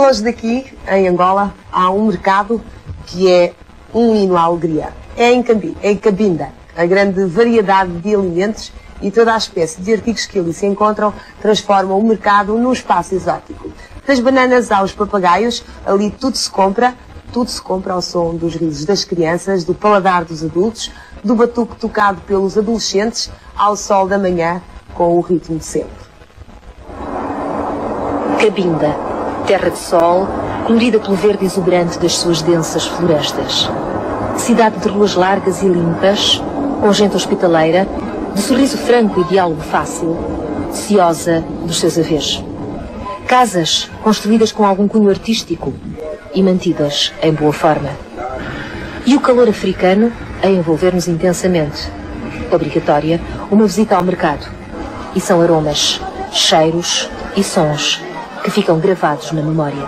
Hoje daqui, em Angola, há um mercado que é um hino à alegria. É em Cabinda. A grande variedade de alimentos e toda a espécie de artigos que ali se encontram transformam o mercado num espaço exótico. Das bananas aos papagaios, ali tudo se compra ao som dos risos das crianças, do paladar dos adultos, do batuque tocado pelos adolescentes, ao sol da manhã, com o ritmo de sempre. Cabinda, terra de sol, colorida pelo verde exuberante das suas densas florestas. Cidade de ruas largas e limpas, com gente hospitaleira, de sorriso franco e diálogo fácil, ciosa dos seus haveres. Casas construídas com algum cunho artístico e mantidas em boa forma. E o calor africano a envolver-nos intensamente. Obrigatória uma visita ao mercado. E são aromas, cheiros e sons que ficam gravados na memória.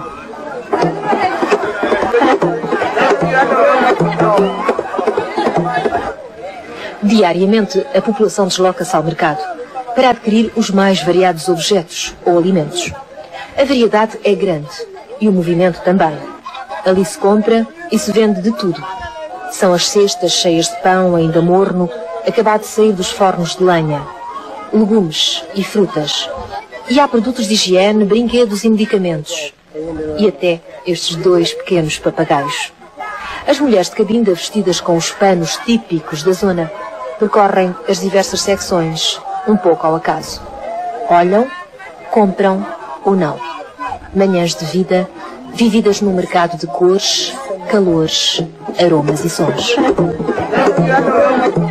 Diariamente, a população desloca-se ao mercado para adquirir os mais variados objetos ou alimentos. A variedade é grande e o movimento também. Ali se compra e se vende de tudo. São as cestas cheias de pão ainda morno, acabado de sair dos fornos de lenha, legumes e frutas. E há produtos de higiene, brinquedos e medicamentos. E até estes dois pequenos papagaios. As mulheres de Cabinda, vestidas com os panos típicos da zona, percorrem as diversas secções, um pouco ao acaso. Olham, compram ou não. Manhãs de vida, vividas num mercado de cores, calores, aromas e sons.